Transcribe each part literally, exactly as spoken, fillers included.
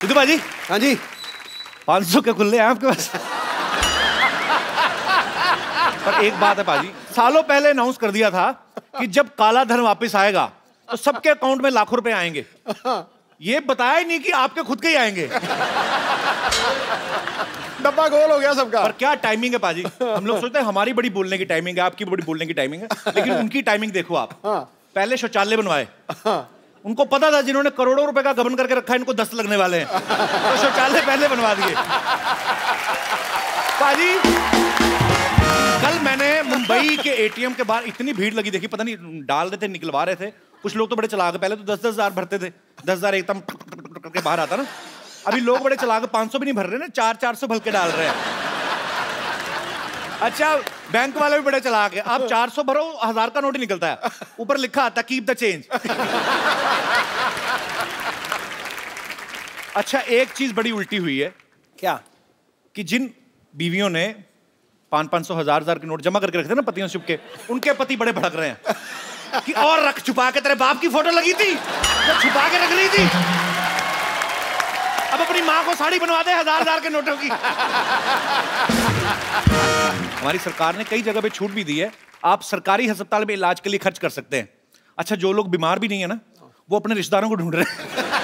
सिद्धू भाजी। हाँ जी। पाँच सौ के खुले हैं आपके पास? पर एक बात है पाजी, सालों पहले अनाउंस कर दिया था कि जब काला धन वापस आएगा तो सबके अकाउंट में लाखों रुपए आएंगे। ये बताया ही नहीं कि आपके खुद के ही आएंगे। डब्बा गोल हो गया सबका। पर क्या टाइमिंग है पाजी। हम लोग सोचते हैं हमारी बड़ी बोलने की टाइमिंग है, आपकी बड़ी बोलने की टाइमिंग है, लेकिन उनकी टाइमिंग देखो आप। पहले शौचालय बनवाए, उनको पता था जिन्होंने करोड़ों रुपए का गबन करके रखा है इनको दस्त लगने वाले हैं, तो शौचालय पहले बनवा दिए। पाजी कल मैंने मुंबई के एटीएम के बाहर इतनी भीड़ लगी देखी, पता नहीं डाल रहे थे निकलवा रहे थे, कुछ लोग तो बड़े चलाक, पहले तो दस दस हजार भरते थे, दस हजार एकदम करके बाहर आता ना, अभी लोग बड़े चलाक पाँच सौ भी नहीं भर रहे ना, चार चार सौ भर के डाल रहे हैं। अच्छा बैंक वाले भी बड़े चलाक है, आप चार सौ भरो हजार का नोट ही निकलता है, ऊपर लिखा आता कीप द चेंज। अच्छा एक चीज बड़ी उल्टी हुई है। क्या? कि जिन बीवियों ने पाँच पाँच सौ हजार हजार के नोट जमा करके रखते ना पतियों से छुपके, उनके पति बड़े भड़क रहे हैं कि और रख, छुपा के, तेरे बाप की फोटो लगी थी तो छुपा के रख ली थी, अब अपनी माँ को साड़ी बनवा दे हजार हजार के नोटों की। हमारी सरकार ने कई जगह पे छूट भी दी है, आप सरकारी अस्पताल में इलाज के लिए खर्च कर सकते हैं। अच्छा जो लोग बीमार भी नहीं है ना, वो अपने रिश्तेदारों को ढूंढ रहे हैं।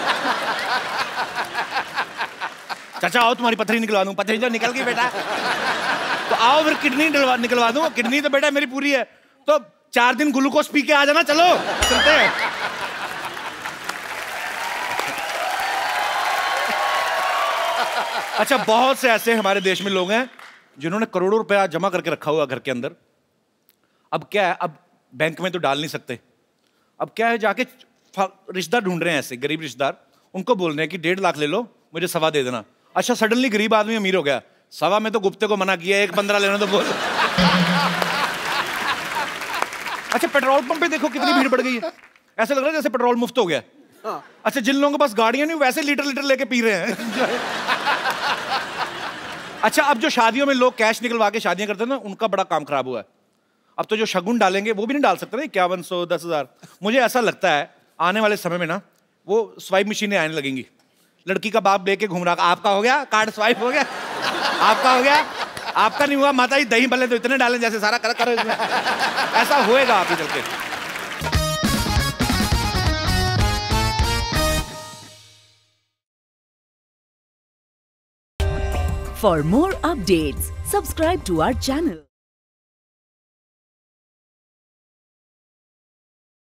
चाचा आओ तुम्हारी पथरी निकलवा दूं, पथरी तो निकल गई बेटा, तो आओ फिर किडनी निकलवा दूं, किडनी तो बेटा मेरी पूरी है, तो चार दिन ग्लूकोज पी के आ जाना, चलो चलते हैं। अच्छा बहुत से ऐसे हमारे देश में लोग हैं जिन्होंने करोड़ों रुपया जमा करके रखा हुआ घर के अंदर। अब क्या है, अब बैंक में तो डाल नहीं सकते, अब क्या है जाके रिश्तेदार ढूंढ रहे हैं, ऐसे गरीब रिश्तेदार, उनको बोल रहे हैं कि डेढ़ लाख ले लो मुझे सवा दे देना। अच्छा सडनली गरीब आदमी अमीर हो गया, सवा में तो गुप्ते को मना किया, एक पंद्रह लेना तो बोल। अच्छा पेट्रोल पंप पे देखो कितनी भीड़ बढ़ गई है, ऐसे लग रहा है जैसे पेट्रोल मुफ्त हो गया। अच्छा जिन लोगों के पास गाड़ियां नहीं वैसे लीटर लीटर लेके पी रहे हैं। अच्छा अब जो शादियों में लोग कैश निकलवा के शादियां करते हैं ना, उनका बड़ा काम खराब हुआ है। अब तो जो शगुन डालेंगे वो भी नहीं डाल सकते ना, इक्यावन सौ दस हजार। मुझे ऐसा लगता है आने वाले समय में ना वो स्वाइप मशीनें आने लगेंगी, लड़की का बाप लेके घूम रहा, आपका हो गया कार्ड स्वाइप हो गया, आपका हो गया, आपका नहीं हुआ माता जी दही भले तो इतने डालें जैसे सारा कर करो इसमें। ऐसा होएगा आगे चल के। For more updates, subscribe to our channel.